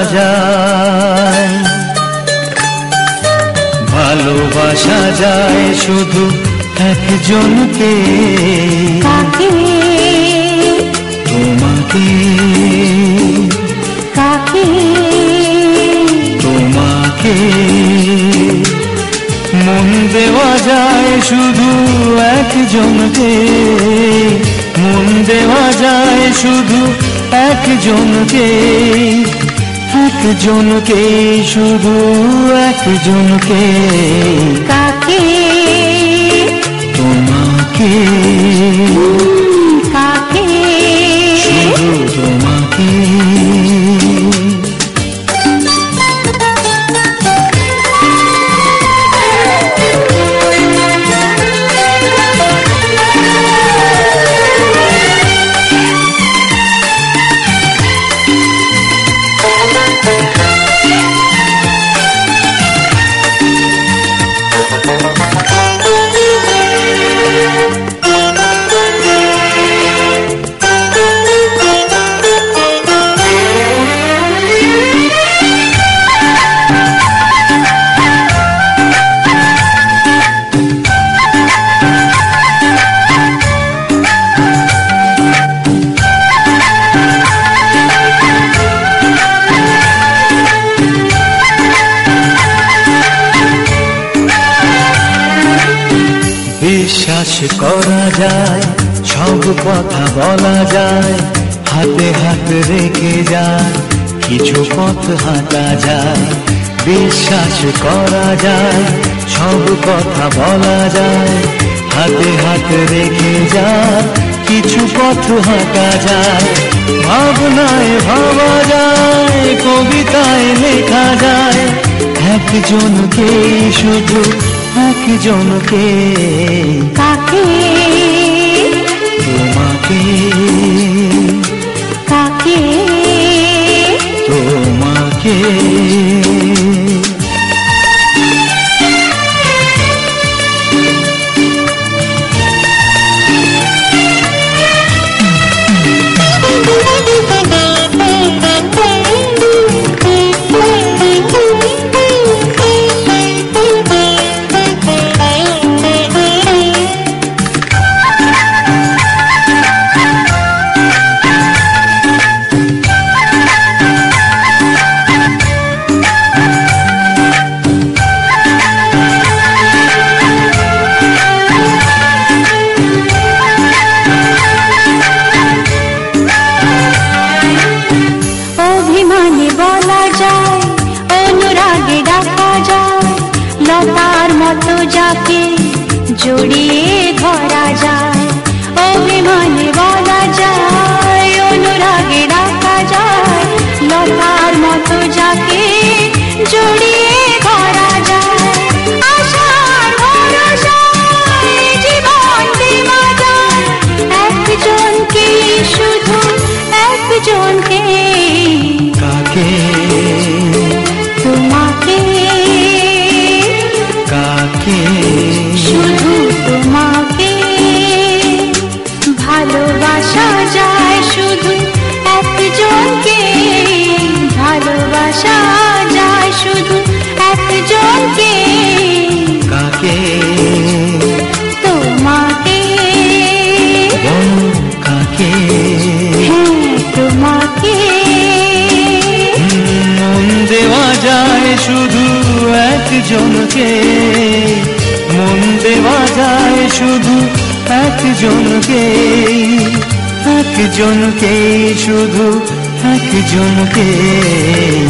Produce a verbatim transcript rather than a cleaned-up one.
যায়, ভালোবাসা যায় শুধু একজনকে। কাকে? তোমাকে। কাকে? তোমাকে। মন দেওয়া যায় শুধু একজনকে, মন দেওয়া যায় শুধু একজনকে, একজনকে শুধু একজনকে। কাকে? তোমাকে। কাকে? শুধু তোমাকে। বিশ্বাস করা যায়, সব কথা বলা যায়, হাতে হাত রেখে যায়, কিছু পথ হাঁটা যায়। বিশ্বাস করা যায়, সব কথা বলা যায়, হাতে হাত রেখে যায়, কিছু পথ হাঁটা যায়। ভাবনায় ভাবা যায়, কবিতায় লেখা যায়, একজনকে শুধু একজনকে। কাকে? তোমাকে। কাকে? তোমাকে। লতার মতো যাকে জড়িয়ে ধরা যায়, অভিমানে বলা যায়, অনুরাগে ডাকা যায়। লতার মতো যাকে জড়িয়ে ধরা যায়, আশার ভরসায় জীবন দেওয়া যায়, একজনকে শুধু একজনকে। কাকে? তোমাকে। কাকে? শুধু তোমাকে। ভালোবাসা যায় শুধু একজনকে, ভালোবাসা যায় শুধু একজনকে। কাকে? তোমাকে। কাকে? হ্যাঁ, তোমাকে। মন দেওয়া যায় শুধু একজনকে, মন দেওয়া যায় শুধু একজনকে, একজনকে শুধু একজনকে।